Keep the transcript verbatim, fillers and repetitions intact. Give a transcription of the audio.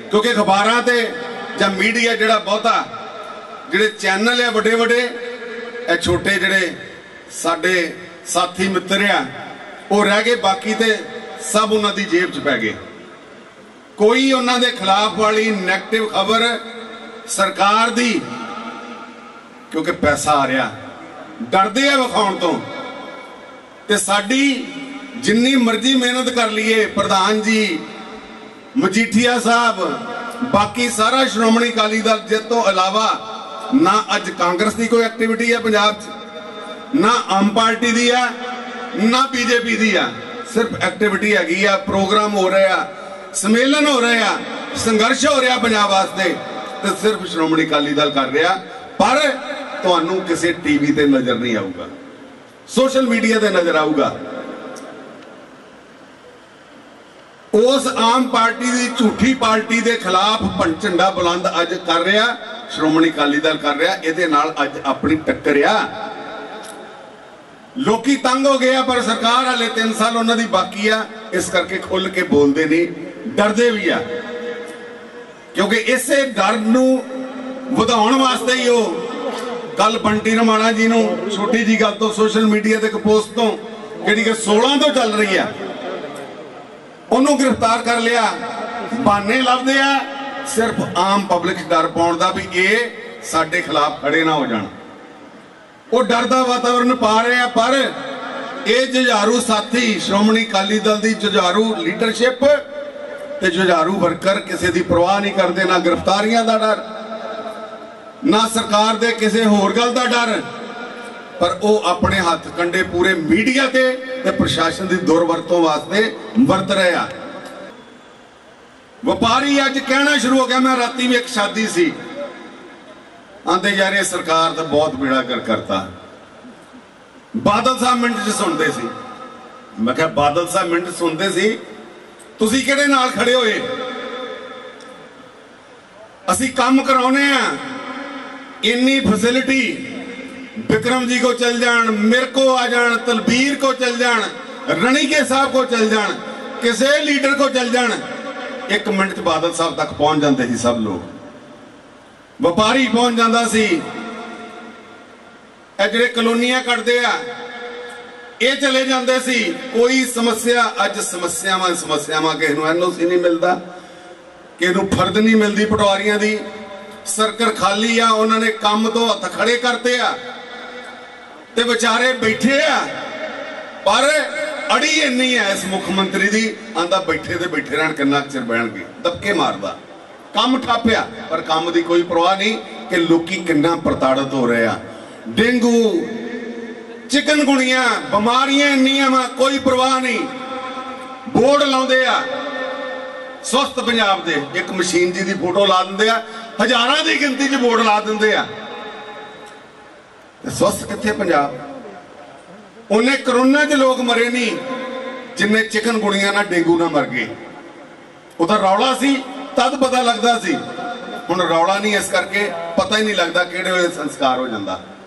क्योंकि अखबारां ते जां मीडिया जिहड़ा बहुता जिहड़े चैनल है वड्डे वड्डे ए छोटे जिहड़े साडे साथी मित्र आ वो रह गए, बाकी ते सब उन्हां दी जेब च पै गए। कोई उन्हां दे खिलाफ वाली नैगेटिव खबर सरकार दी, क्योंकि पैसा आ रहा, डरदे आ विखाउण तो। ते साडी जिन्नी मर्जी मेहनत कर लीए, प्रधान जी मजीठिया साहब, बाकी सारा श्रोमणी अकाली दल जिस तो इलावा ना अज कांग्रेस की कोई एक्टिविटी है पंजाब च, ना आम पार्टी दी है, ना बीजेपी दी है। सिर्फ एक्टिविटी हैगी आ, प्रोग्राम हो रहे आ, सम्मेलन हो रहे आ, संघर्ष हो रहा पंजाब वास्ते, तो सिर्फ श्रोमणी अकाली दल कर रहा। पर तुहानू किसी टीवी ते नजर नहीं आऊगा, सोशल मीडिया ते नजर आऊगा। उस आम पार्टी की झूठी पार्टी के खिलाफ झंडा बुलंद अज कर रहा श्रोमणी अकाली दल कर रहा। ये अज अपनी टक्कर आ, लोकी तंग हो गया, पर सरकार हाले तीन साल उन्होंने बाकी आ, इस करके खुल के बोलते नहीं, डरते भी आ। क्योंकि इसे डर नू वधाउण वास्ते ही हो कल बंटी रमाणा जी नू छोटी जी गल तो सोशल मीडिया ते पोस्ट तो जिहड़ी कि सोलह तो चल रही है उन्होंने गिरफ्तार कर लिया। बहाने लभदे आ सिर्फ आम पब्लिक डर पाउण दा भी ये साडे खिलाफ खड़े ना हो जाण, वो डर दा वातावरण पा रहे हैं। पर ये जुझारू साथी श्रोमणी अकाली दल की जुझारू लीडरशिप ते जुझारू वर्कर किसी की परवाह नहीं करते, ना गिरफ्तारियां का डर, ना सरकार दे किसी होर गल का डर, पर वो अपने हाथ कंडे पूरे मीडिया के ते प्रशासन की दुरवरतों वास्ते वरत रहे आ। व्यापारी अज कहना शुरू हो गया, मैं राती भी एक शादी सी, आंदे यार ये सरकार तो बहुत बेड़ा कर करता। बादल साहब मिनट च सुनते सी, मैं क्या बादल साहब मिनट सुनते सी, तुसी किहड़े नाल खड़े होए? असी काम कराने आ, इन्नी फैसिलिटी विक्रम जी को चल जान, मेरे को आ जान, तलबीर को चल जान, रणीके साहब को चल जान, किसी लीडर को चल जान, एक मिनट च बादल साहब तक पहुंच जाते थे सब लोग। व्यापारी पहुंच जाता सी, जिहड़े कलोनियां कटदे आ ये चले जाते सी। कोई समस्या अज समस्यावां समस्यावां किसी नूं एन ओ सी नहीं मिलता, किसी नूं फर्द नहीं मिलती, पटवारियां दी सर्कल खाली आ, उन्होंने काम तो हथ खड़े करते आ ते बेचारे बैठे आ। पर अड़ी इन्नी है इस मुख्यमंत्री दी, आंदा बैठे ते बैठे रहन, किन्ना चिर बहणगे, दबके मारदा, काम ठप्पिया, पर काम की कोई परवाह नहीं कि लोकी किन्ना प्रताड़ित हो रहे आ। डेंगू चिकनगुनिया बीमारियां इन्नियां वा, कोई परवाह नहीं, बोर्ड लाउंदे आ स्वस्थ पंजाब दे, एक मशीन जी की फोटो ला दिंदे आ, हजारां की गिनती च बोर्ड ला दिंदे आ, स्वस्थ कित्थे पंजाब? उन्हें करोना च लोग मरे नहीं जिन्हें चिकनगुनिया ना डेंगू ना मर गए। उधर रौला सी तद पता लगता सी, हुण रौला नहीं, इस करके पता ही नहीं लगता किहड़े वेले संस्कार हो जाता।